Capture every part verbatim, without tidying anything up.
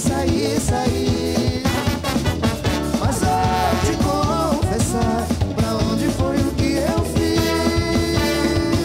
sair, sair. Mas vou te confessar, pra onde foi o que eu fiz?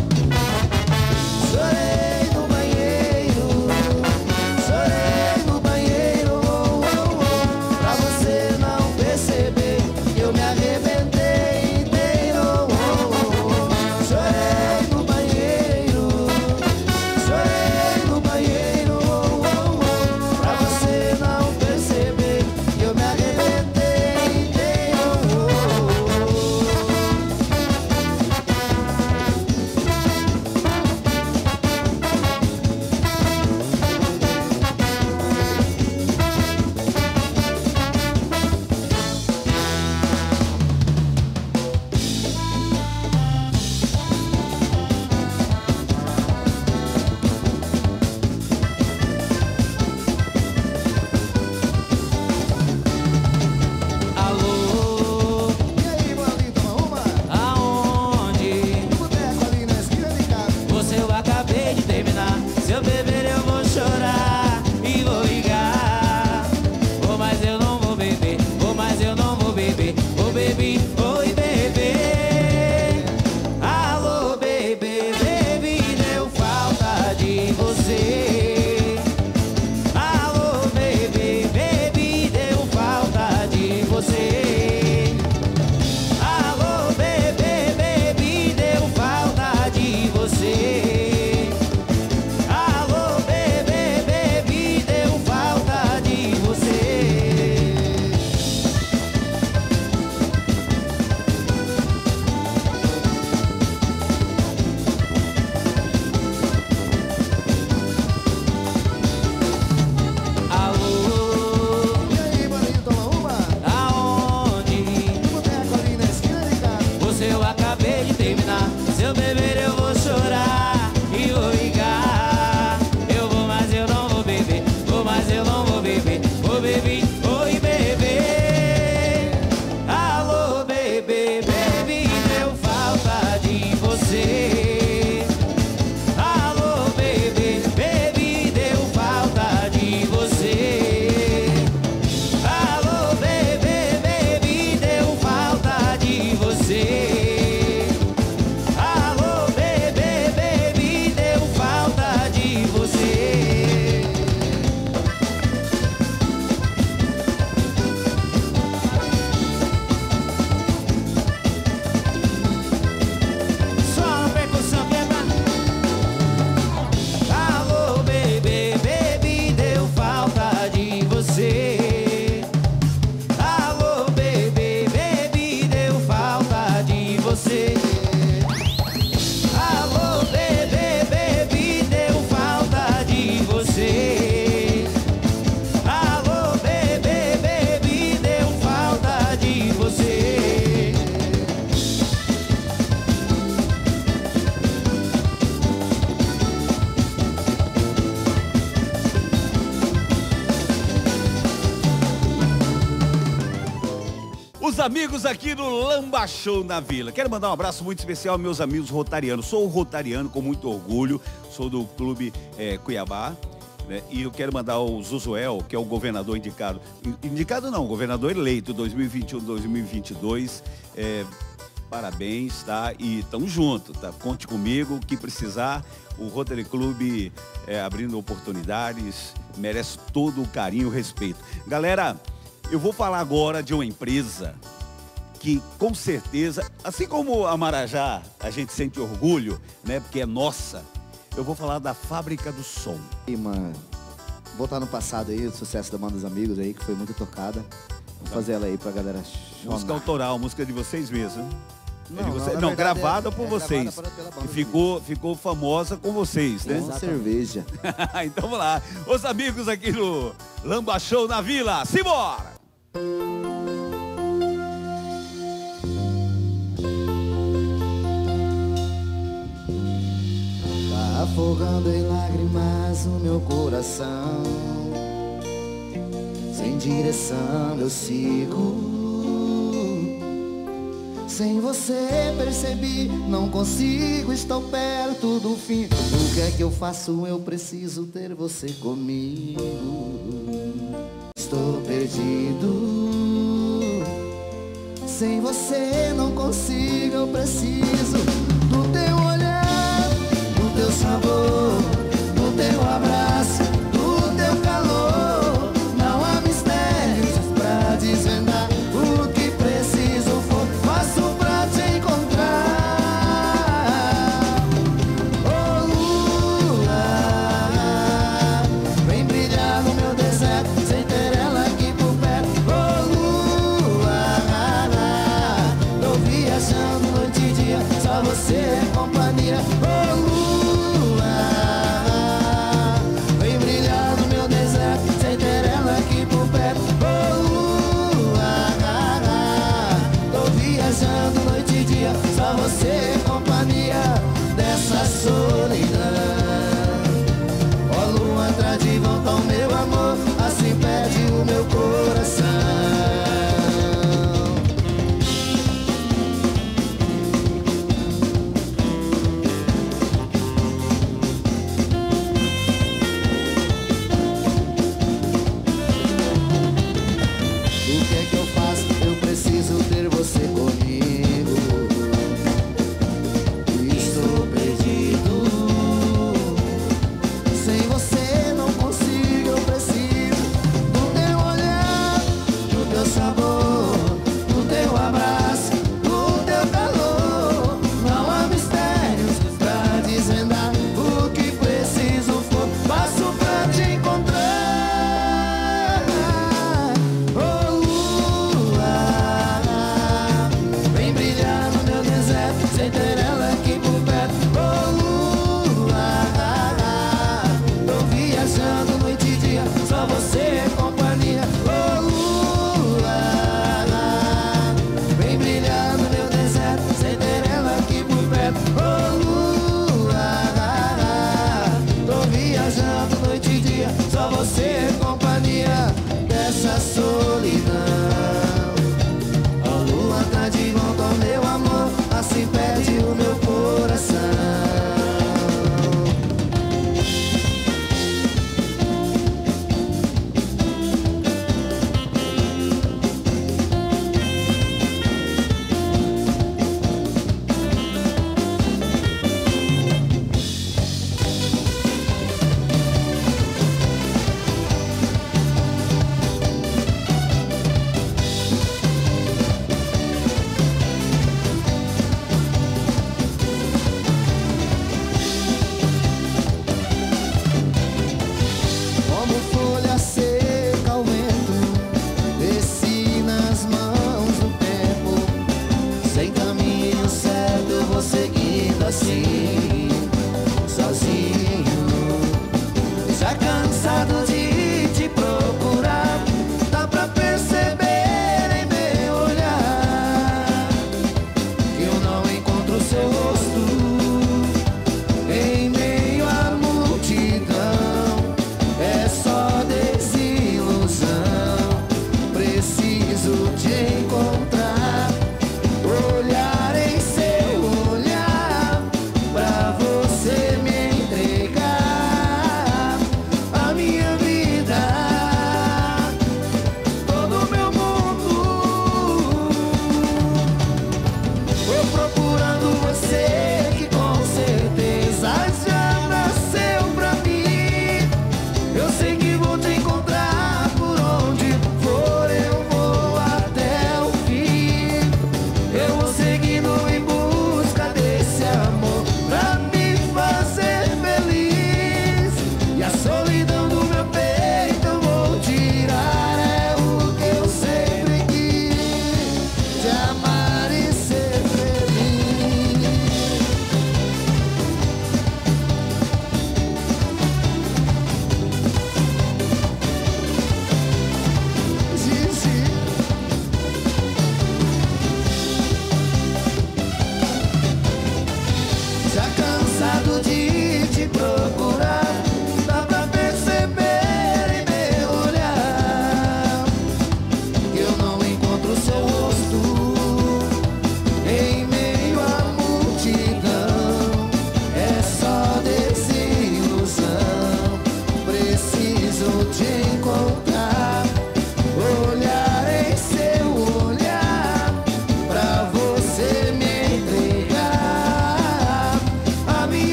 Chorei no banheiro, chorei no banheiro, oh, oh, oh, pra você não perceber que eu me arrebentei inteiro, oh, oh, oh. Chorei no banheiro, chorei no banheiro, oh, oh, oh, pra você não perceber que eu me arrebentei inteiro, oh, oh, oh. Alô, E aí, Bolinho, toma uma? aonde? No boteco ali na esquina de casa. Você eu acabei de terminar. Se eu beber eu vou chorar e vou ligar. Oh, mas eu não vou beber. Oh, mas eu não vou beber. Oh, baby, oi, bebê. Alô, bebê, baby, deu falta de você. Alô, bebê, baby, deu falta de você. Alô, bebê, baby, deu falta de você. Alô, bebê, baby, deu falta de você. Alô, E aí, Bolinho, toma uma? aonde? No boteco ali na esquina de casa. Você eu acabei de terminar. Se eu beber eu vou chorar e vou ligar. Eu vou, mas eu não vou beber. Vou, mas eu não vou beber. Vou beber, oi, bebê. Alô, bebê, baby, deu falta de você. Alô, bebê, baby, deu falta de você. Alô, bebê, baby, deu falta de você. Alô, bebê, baby, deu falta de você. Só uma percussão, quebra. Alô, bebê, baby, deu falta de você. Alô, bebê, baby, deu falta de você. Alô, bebê, baby, deu falta de você. Alô, bebê, baby, deu falta de você. Os amigos aqui do Lamba Show na Vila. Quero mandar um abraço muito especial aos meus amigos rotarianos. Sou rotariano com muito orgulho, sou do Clube eh, Cuiabá, né? E eu quero mandar o Josuel, que é o governador indicado. Indicado não, governador eleito dois mil e vinte e um, dois mil e vinte e dois. Eh, parabéns, tá? E tamo junto, tá? Conte comigo, o que precisar. O Rotary Clube eh, abrindo oportunidades, merece todo o carinho e o respeito. Galera, eu vou falar agora de uma empresa que, com certeza, assim como a Marajá, a gente sente orgulho, né? Porque é nossa. Eu vou falar da Fábrica do Som. E, mano, voltar no passado aí, o sucesso da Banda dos Amigos aí, que foi muito tocada. Vamos fazer ela aí pra galera chorar. Música autoral, música de vocês mesmo. Não, É de não, vocês? na Não, verdade, gravada é- por é vocês. gravada pela Banda E dos ficou, ficou famosa com vocês, né? Com cerveja. Então vamos lá. Os amigos aqui no Lamba Show na Vila. Simbora! Tá afogando em lágrimas o meu coração. Sem direção eu sigo. Sem você percebi, não consigo estar perto do fim. O que é que eu faço? Eu preciso ter você comigo. Estou perdido. Sem você não consigo, eu preciso do teu olhar, do teu sabor, do teu abraço, do teu calor. Não há mistérios pra desvendar. O que preciso for, faço pra te encontrar. Oh lua, vem brilhar no meu deserto, sem ter ela aqui por perto. Oh lua, tô viajando noite e dia, só você é companhia. Oh lua, vem brilhar no meu deserto, sem ter ela aqui por perto. Oh lua, tô viajando noite e dia, só você é companhia dessa solidão. Ó lua, traz de volta o meu amor, assim pede o meu coração. O que é que eu faço? Eu preciso ter você comigo. Estou perdido. Sem você não consigo, eu preciso do teu olhar, do teu sabor, do teu abraço, do teu calor. Não há mistérios pra desvendar. O que preciso for, passo pra te encontrar. Oh lua, vem brilhar no meu deserto, sem ter ela aqui por perto. Oh lua, tô viajando noite e dia, só você é companhia. Oh lua, vem brilhar no meu deserto, sem ter ela aqui por perto. Oh lua, tô viajando noite e dia, só você é companhia dessa solidão. Ó lua, tá de volta ao meu amor, assim pede o meu coração.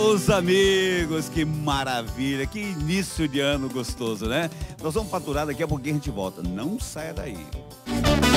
Meus amigos, que maravilha, que início de ano gostoso, né? Nós vamos faturar daqui a pouquinho, a gente volta. Não saia daí.